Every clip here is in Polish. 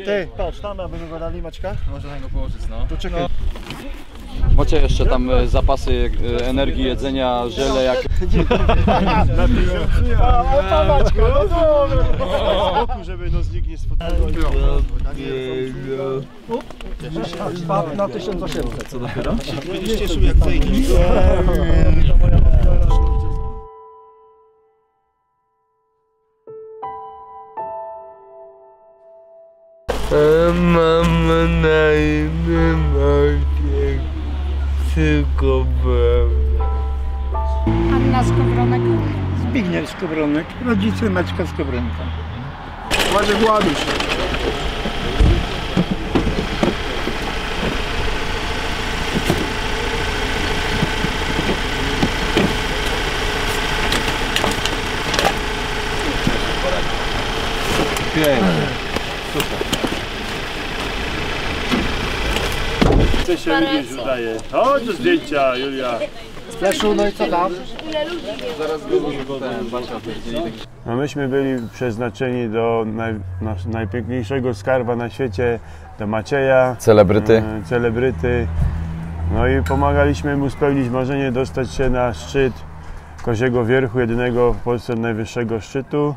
Ty, patrz, tam aby go dali Maćka. Może na go położyć, no. To czekaj. No. Macie jeszcze tam zapasy energii, jedzenia, żele jak... A Maćka, no dobra. Z boku, żeby nos nikt nie spotkał. Na 1800. Co dopiero? Będziesz cieszył jak fejki. Mam na imię Maciek, tylko Anna Skowronek. Zbigniew Skowronek, rodzice Maćka Skowronka. Maciek, ładuj się. Pięknie. Super. Co się widzisz udaje? Chodź do zdjęcia, Julia. Leszu, no i co tam? No myśmy byli przeznaczeni do najpiękniejszego skarba na świecie, do Macieja. Celebryty. No i pomagaliśmy mu spełnić marzenie, dostać się na szczyt Koziego Wierchu, jedynego w Polsce najwyższego szczytu,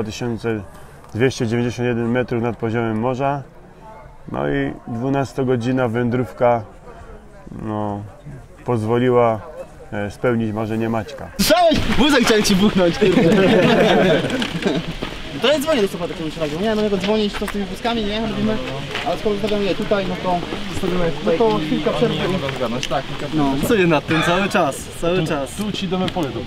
2291 metrów nad poziomem morza. No i 12-godzinna wędrówka pozwoliła spełnić marzenie Maćka. Słyszałeś? Wózek chciałem ci buchnąć. To ja dzwonię do Sopotu w jakimś razie. Nie, no jego dzwonić to z tymi wózkami, nie? Robimy. Ale skoro zostawiamy je tutaj, no to zostawimy tutaj. No to chwilka przerwy. Tak, No, pracuję nad tym cały czas. Tu ci damy pole do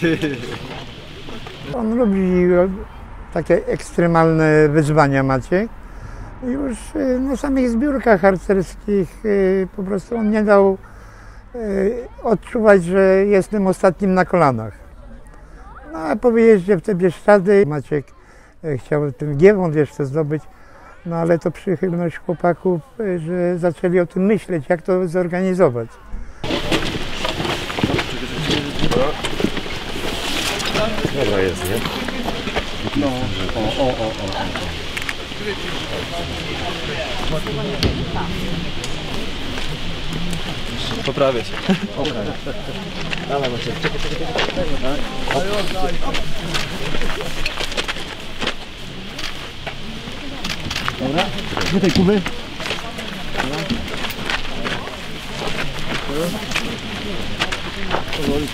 On lubi takie ekstremalne wyzwania, Maciek. Już na samych zbiórkach harcerskich po prostu on nie dał odczuwać, że jestem ostatnim na kolanach. No a po wyjeździe w te Bieszczady Maciek chciał ten giewont jeszcze zdobyć, no ale to przychylność chłopaków, że zaczęli o tym myśleć, jak to zorganizować. Dobra jest, nie? No, o. Poprawię się. Dawaj, Maciek. Czekaj. Dobra. Do tej kuby. Powoli.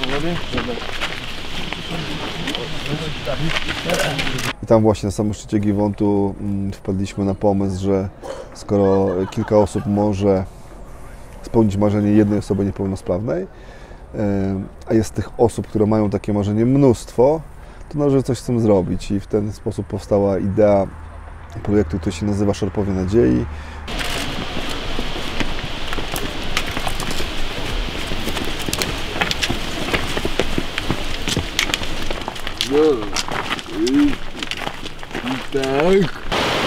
I tam właśnie na samym szczycie Giewontu wpadliśmy na pomysł, że skoro kilka osób może spełnić marzenie jednej osoby niepełnosprawnej, a jest tych osób, które mają takie marzenie mnóstwo, to należy coś z tym zrobić i w ten sposób powstała idea projektu, który się nazywa Szerpowie Nadziei. tak.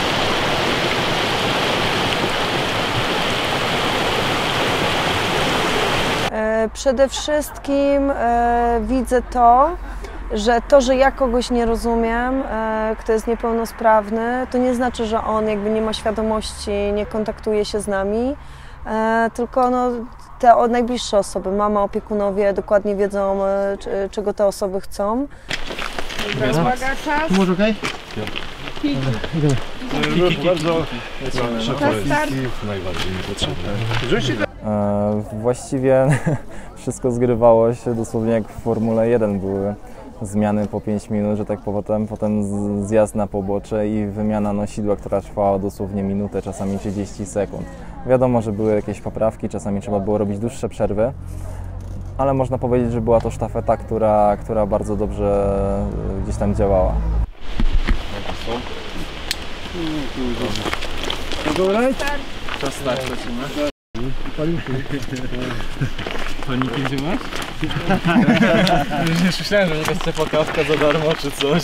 Przede wszystkim widzę to, że ja kogoś nie rozumiem, kto jest niepełnosprawny, to nie znaczy, że on jakby nie ma świadomości, nie kontaktuje się z nami, tylko te najbliższe osoby, mama, opiekunowie dokładnie wiedzą, czego te osoby chcą. Uwaga, czas. Może okej? Bardzo najbardziej niepotrzebne. Właściwie wszystko zgrywało się dosłownie jak w Formule 1 były zmiany po 5 minut, że tak potem zjazd na pobocze i wymiana nosidła, która trwała dosłownie minutę, czasami 30 sekund. Wiadomo, że były jakieś poprawki, czasami trzeba było robić dłuższe przerwy, ale można powiedzieć, że była to sztafeta, która bardzo dobrze gdzieś tam działała. Czas start, lecimy. Paniki gdzie masz? Już myślałem, że jakaś ciepła kawka za darmo czy coś.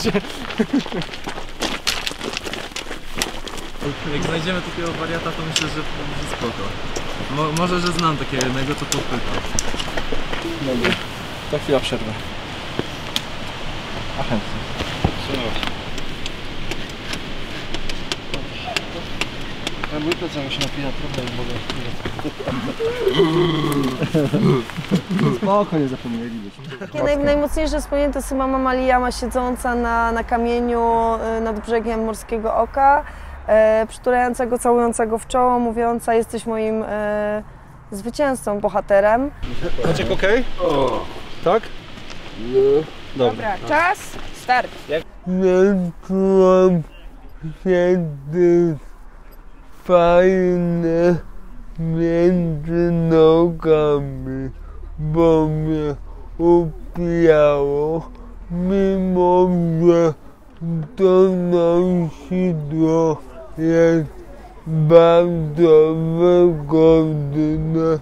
Jak znajdziemy takiego wariata, to myślę, że spoko. Może, że znam takiego jednego, co podpyta. Dobra, to chwila przerwy. A chętnie. Na bójkę co mi się napija trochę i mogę. Spoko, nie zapomnieli być. Najmocniejsze wspomnienie to jest chyba mama Liama siedząca na kamieniu nad brzegiem Morskiego Oka, przytulającego, całującego w czoło, mówiąca: jesteś moim zwycięzcą, bohaterem. Maciek, okej? Tak? Dobra, czas, start. Nie czułam wtedy fajne między nogami, bo mnie upijało, mimo że to nosidło jest bardzo wygodne.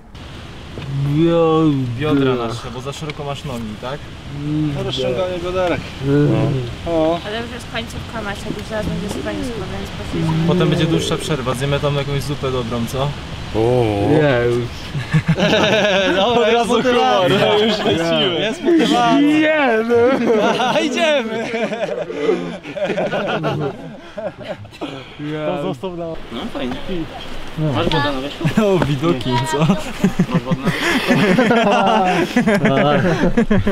Biodra nasze, bo za szeroko masz nogi, tak? Rozciąganie bioderek. Ale już jest końcówka Macia, już zaraz będzie spanie, więc poszliśmy. Potem będzie dłuższa przerwa, zjemy tam jakąś zupę dobrą, co? Nie, już. Dobra, od razu humor, już lecimy. Jest motywacja. Nie, no. Aha, idziemy! To został na... No fajnie. Masz wodę na wierzchu? O, widoki, co? Masz wodę na wierzchu?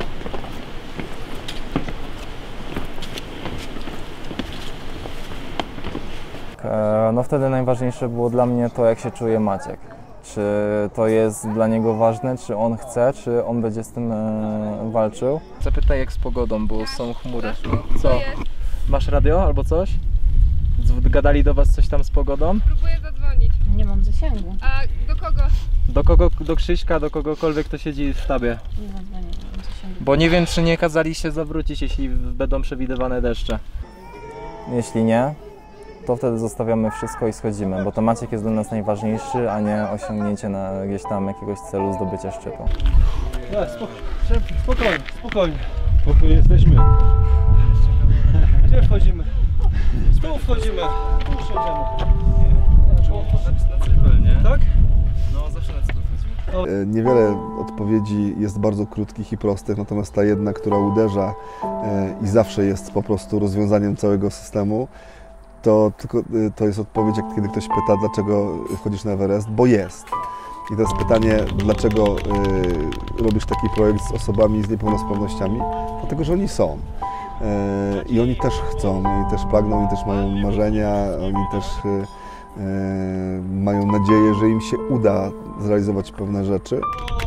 No wtedy najważniejsze było dla mnie to, jak się czuje Maciek. Czy to jest dla niego ważne, czy on chce, czy on będzie z tym walczył. Zapytaj, jak z pogodą, bo są chmury. Co? Masz radio albo coś? Gadali do was coś tam z pogodą? Próbuję zadzwonić. Nie mam zasięgu. A do kogo? Do kogo? Do Krzyśka, do kogokolwiek, kto siedzi w sztabie. Nie zadzwonię, nie mam zasięgu. Bo nie wiem, czy nie kazali się zawrócić, jeśli będą przewidywane deszcze. Jeśli nie, to wtedy zostawiamy wszystko i schodzimy, bo to Maciek jest dla nas najważniejszy, a nie osiągnięcie gdzieś tam jakiegoś celu zdobycia szczytu. Spokojnie, spokojnie. Tu jesteśmy. Gdzie wchodzimy? Tu wchodzimy. Tu wchodzimy. Na cypel, nie? Tak? No, zawsze na cypel wchodzimy. Niewiele odpowiedzi jest bardzo krótkich i prostych, natomiast ta jedna, która uderza i zawsze jest po prostu rozwiązaniem całego systemu, to jest odpowiedź, jak kiedy ktoś pyta, dlaczego wchodzisz na Everest, bo jest. I to jest pytanie, dlaczego robisz taki projekt z osobami z niepełnosprawnościami? Dlatego, że oni są. I oni też chcą, oni też pragną, oni też mają marzenia, oni też mają nadzieję, że im się uda zrealizować pewne rzeczy.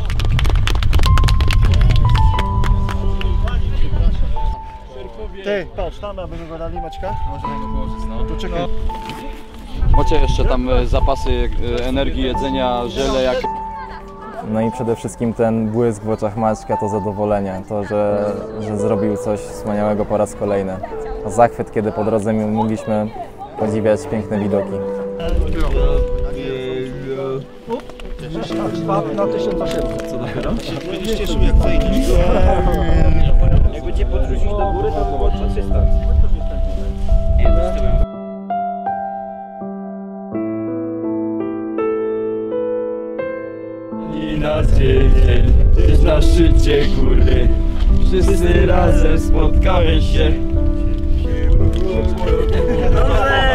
Ty, patrz, tam aby go dali Maćka. Można go położyć, no. Tu czekaj. Macie jeszcze tam zapasy energii, jedzenia, żele, jak... No i przede wszystkim ten błysk w oczach Maćka, to zadowolenie, to, że zrobił coś wspaniałego po raz kolejny. Zachwyt, kiedy po drodze mogliśmy podziwiać piękne widoki. Na 1800. Co dopiero? Będziesz cieszył jak fajki. Jakby cię podrzucić do góry, to było 300. Nie, to z tyłem. I na dzień, gdzieś na szczycie góry, wszyscy razem spotkamy się.